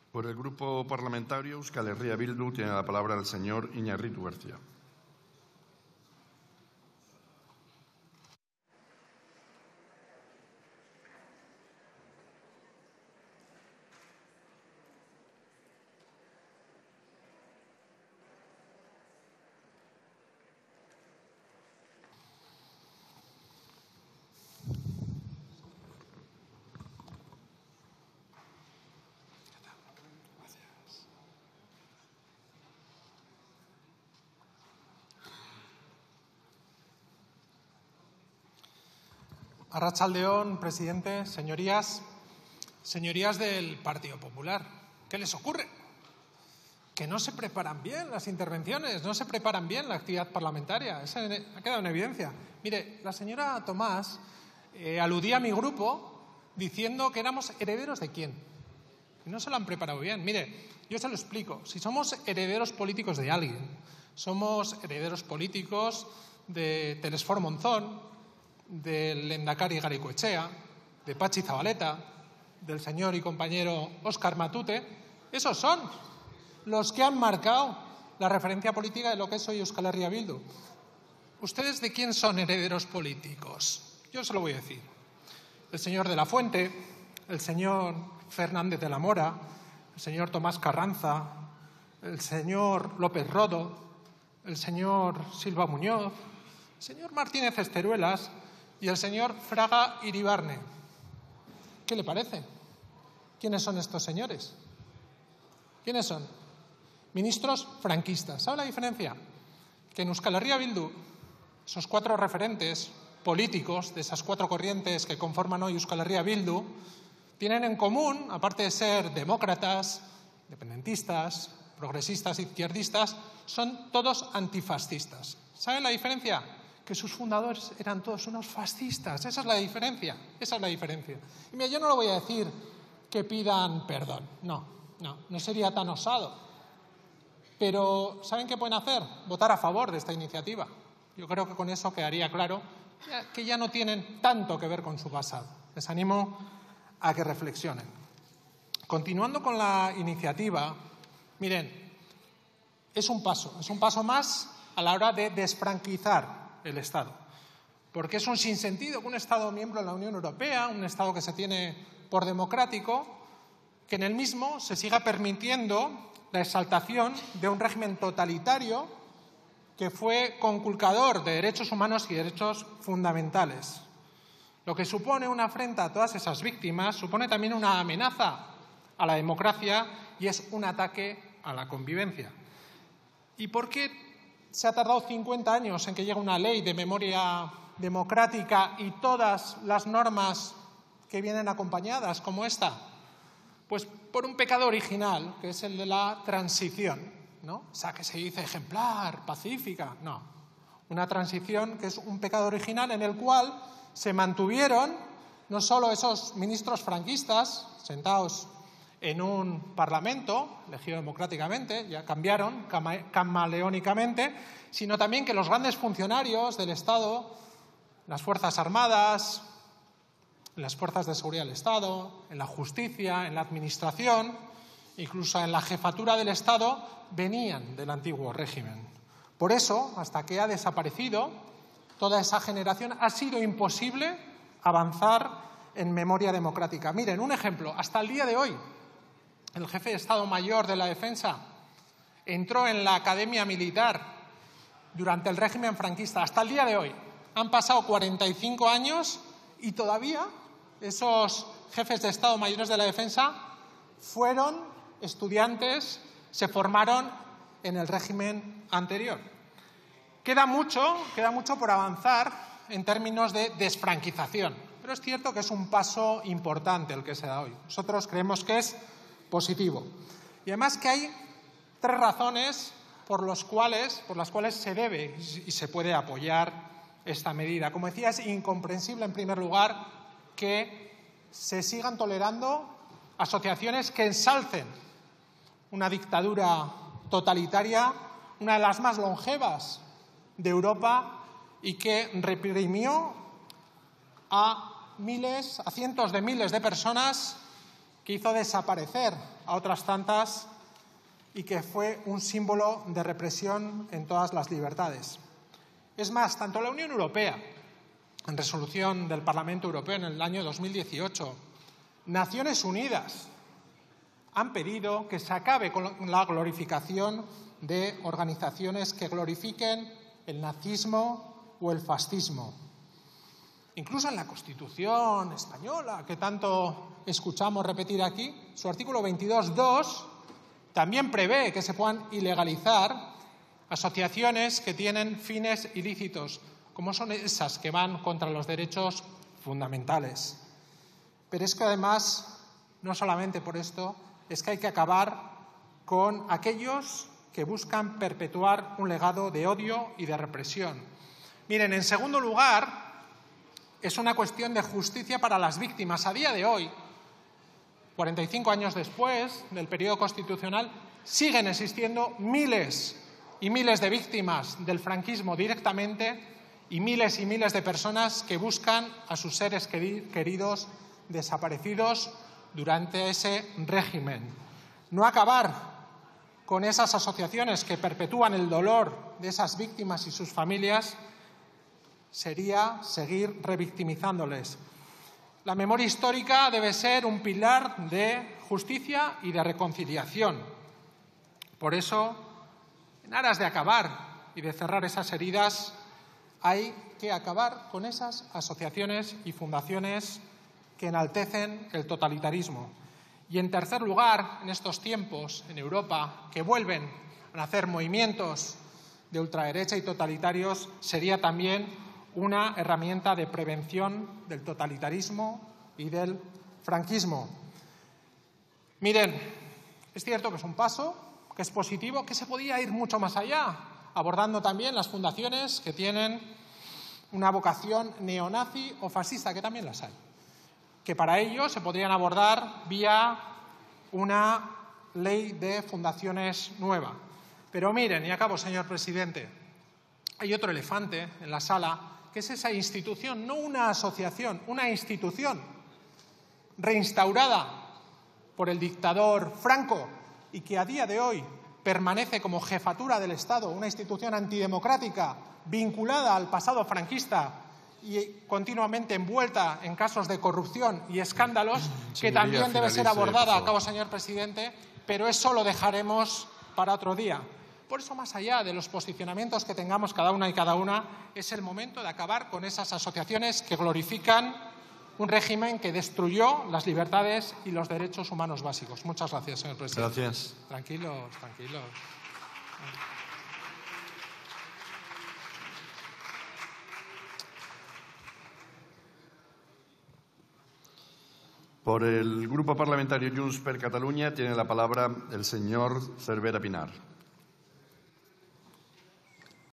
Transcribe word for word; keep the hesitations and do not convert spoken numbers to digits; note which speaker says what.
Speaker 1: Por el Grupo Parlamentario Euskal Herria Bildu tiene la palabra el señor Iñárritu García.
Speaker 2: Arratsaldeon, presidente, señorías, señorías del Partido Popular. ¿Qué les ocurre? Que no se preparan bien las intervenciones, no se preparan bien la actividad parlamentaria. Eso ha quedado en evidencia. Mire, la señora Tomás eh, aludía a mi grupo diciendo que éramos herederos de quién. Y no se lo han preparado bien. Mire, yo se lo explico. Si somos herederos políticos de alguien, somos herederos políticos de Telesfor Monzón, del lehendakari Garaikoetxea, de Patxi Zabaleta, del señor y compañero Óscar Matute, esos son los que han marcado la referencia política de lo que es hoy Euskal Herria Bildu. ¿Ustedes de quién son herederos políticos? Yo se lo voy a decir. El señor de la Fuente, el señor Fernández de la Mora, el señor Tomás Carranza, el señor López Rodo, el señor Silva Muñoz, el señor Martínez Esteruelas y el señor Fraga Iribarne. ¿Qué le parece? ¿Quiénes son estos señores? ¿Quiénes son? Ministros franquistas. ¿Sabe la diferencia? Que en Euskal Herria Bildu, esos cuatro referentes políticos de esas cuatro corrientes que conforman hoy Euskal Herria Bildu, tienen en común, aparte de ser demócratas, independentistas, progresistas, izquierdistas, son todos antifascistas. ¿Saben la diferencia? Que sus fundadores eran todos unos fascistas. Esa es la diferencia. Esa es la diferencia. Y mira, yo no le voy a decir que pidan perdón. No, no, no sería tan osado. Pero ¿saben qué pueden hacer? Votar a favor de esta iniciativa. Yo creo que con eso quedaría claro que ya no tienen tanto que ver con su pasado. Les animo a que reflexionen. Continuando con la iniciativa, miren, es un paso, es un paso más a la hora de desfranquizar el Estado. Porque es un sinsentido que un Estado miembro de la Unión Europea, un Estado que se tiene por democrático, que en el mismo se siga permitiendo la exaltación de un régimen totalitario que fue conculcador de derechos humanos y derechos fundamentales. Lo que supone una afrenta a todas esas víctimas, supone también una amenaza a la democracia y es un ataque a la convivencia. ¿Y por qué se ha tardado cincuenta años en que llegue una ley de memoria democrática y todas las normas que vienen acompañadas, como esta? Pues por un pecado original, que es el de la transición, ¿no? O sea, que se dice ejemplar, pacífica. No. Una transición que es un pecado original en el cual se mantuvieron no solo esos ministros franquistas sentados en un parlamento elegido democráticamente, ya cambiaron camaleónicamente, sino también que los grandes funcionarios del Estado, las Fuerzas Armadas, las Fuerzas de Seguridad del Estado, en la justicia, en la administración, incluso en la jefatura del Estado, venían del antiguo régimen. Por eso, hasta que ha desaparecido toda esa generación, ha sido imposible avanzar en memoria democrática. Miren, un ejemplo, hasta el día de hoy, el jefe de Estado Mayor de la Defensa entró en la Academia Militar durante el régimen franquista. Hasta el día de hoy han pasado cuarenta y cinco años y todavía esos jefes de Estado Mayores de la Defensa fueron estudiantes, se formaron en el régimen anterior. Queda mucho, queda mucho por avanzar en términos de desfranquización, pero es cierto que es un paso importante el que se da hoy. Nosotros creemos que es positivo. Y además que hay tres razones por, los cuales, por las cuales se debe y se puede apoyar esta medida. Como decía, es incomprensible, en primer lugar, que se sigan tolerando asociaciones que ensalcen una dictadura totalitaria, una de las más longevas de Europa y que reprimió a miles, a cientos de miles de personas que hizo desaparecer a otras tantas y que fue un símbolo de represión en todas las libertades. Es más, tanto la Unión Europea, en resolución del Parlamento Europeo en el año dos mil dieciocho, Naciones Unidas, han pedido que se acabe con la glorificación de organizaciones que glorifiquen el nazismo o el fascismo. Incluso en la Constitución española, que tanto escuchamos repetir aquí, su artículo veintidós punto dos también prevé que se puedan ilegalizar asociaciones que tienen fines ilícitos, como son esas que van contra los derechos fundamentales. Pero es que además, no solamente por esto, es que hay que acabar con aquellos que buscan perpetuar un legado de odio y de represión. Miren, en segundo lugar, es una cuestión de justicia para las víctimas. A día de hoy, cuarenta y cinco años después del periodo constitucional, siguen existiendo miles y miles de víctimas del franquismo directamente y miles y miles de personas que buscan a sus seres queridos desaparecidos durante ese régimen. No acabar con esas asociaciones que perpetúan el dolor de esas víctimas y sus familias sería seguir revictimizándoles. La memoria histórica debe ser un pilar de justicia y de reconciliación. Por eso, en aras de acabar y de cerrar esas heridas, hay que acabar con esas asociaciones y fundaciones que enaltecen el totalitarismo. Y, en tercer lugar, en estos tiempos, en Europa, que vuelven a nacer movimientos de ultraderecha y totalitarios, sería también una herramienta de prevención del totalitarismo y del franquismo. Miren, es cierto que es un paso, que es positivo, que se podía ir mucho más allá, abordando también las fundaciones que tienen una vocación neonazi o fascista, que también las hay, que para ello se podrían abordar vía una ley de fundaciones nueva. Pero miren, y acabo, señor presidente, hay otro elefante en la sala, que es esa institución, no una asociación, una institución reinstaurada por el dictador Franco y que a día de hoy permanece como jefatura del Estado, una institución antidemocrática vinculada al pasado franquista y continuamente envuelta en casos de corrupción y escándalos, Señoría, que también debe ser abordada, acabo, señor presidente, pero eso lo dejaremos para otro día. Por eso, más allá de los posicionamientos que tengamos cada una y cada una, es el momento de acabar con esas asociaciones que glorifican un régimen que destruyó las libertades y los derechos humanos básicos. Muchas gracias, señor presidente.
Speaker 1: Gracias.
Speaker 2: Tranquilos, tranquilos.
Speaker 1: Por el Grupo Parlamentario Junts per Catalunya tiene la palabra el señor Cervera Pinar.